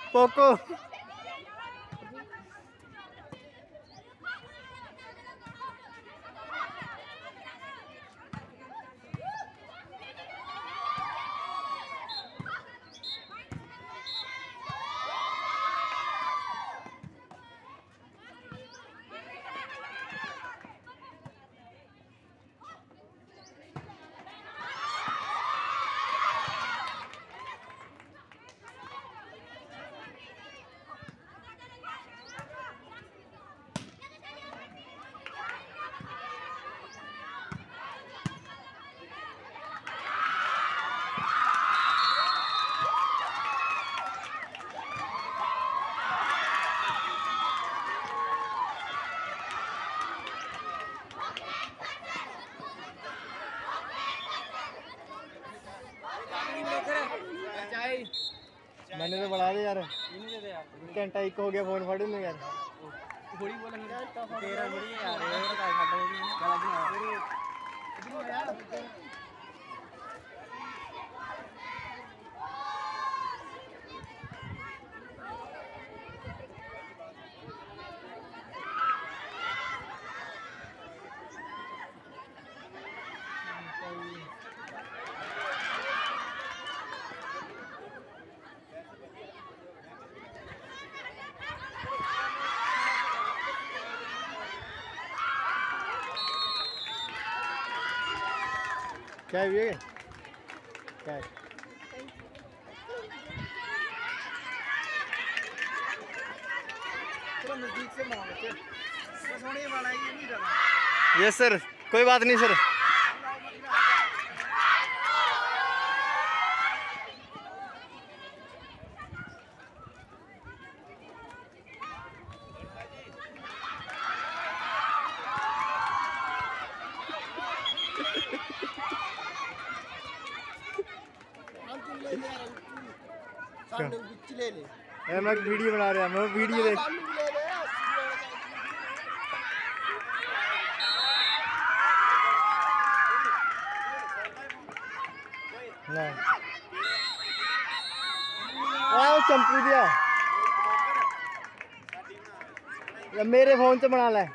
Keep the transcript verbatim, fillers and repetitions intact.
खोखो मैंने तो बढ़ा दे यार, घंटा एक हो गया फोन फड़ में यार। थोड़ी बोला तेरा थोड़ी यार क्या है ये क्या है? नजदीक से होने वाला है ये नहीं रहा। यस सर, कोई बात नहीं सर। ले ले यार, मैं वीडियो बना रहा हूँ, मैं वीडियो देख ना आओ चंपू दिया या मेरे फोन से बना ले।